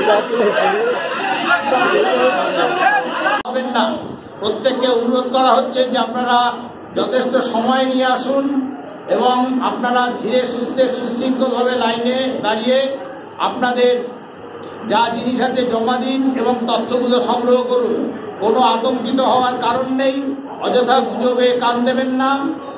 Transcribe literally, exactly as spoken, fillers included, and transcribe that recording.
না, প্রত্যেককে অনুরোধ করা হচ্ছে যে আপনারা যথেষ্ট সময় নিয়ে আসুন এবং আপনারা ধীরে সুস্থে সুশৃঙ্খলভাবে লাইনে দাঁড়িয়ে আপনাদের যা জিনিস আছে জমা দিন এবং তথ্যগুলো সংগ্রহ করুন। কোনো আতঙ্কিত হওয়ার কারণ নেই, অযথা গুজবে কান দেবেন না।